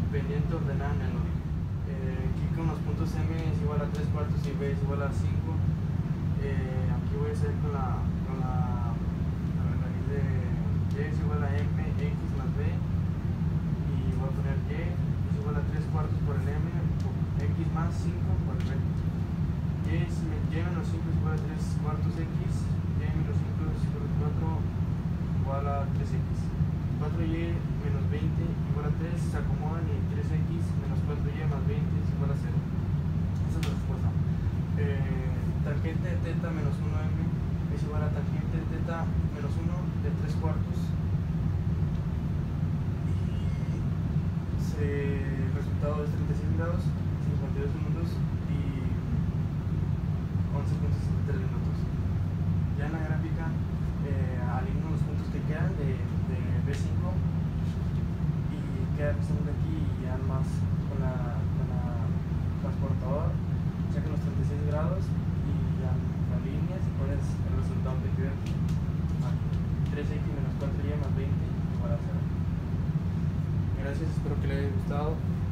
pendiente ordenada en el orden. Aquí con los puntos M es igual a 3 cuartos y B es igual a 5. Aquí voy a hacer con la raíz de Y es igual a M, X más B. Y voy a poner Y es igual a 3 cuartos por el M, X más 5 por el B. Y menos 5 es igual a 3 cuartos X, Y menos 5 es igual a 4 igual a 3X. 4Y menos 20 igual a 3 se acomodan y 3X menos 4Y más 20 es igual a 0. Esa es la respuesta. Tangente de teta menos 1M es igual a tangente de teta menos 1 de 3 cuartos. Y el resultado es 36 grados, 52 minutos y 11.63 minutos. Ya en la gráfica alineo los puntos que quedan de B5 y queda empezando aquí y ya más con la transportador sacan los 36 grados y ya las líneas y pones el resultado que queda aquí. 3X menos 4Y más 20 igual a 0. Gracias, espero que les haya gustado.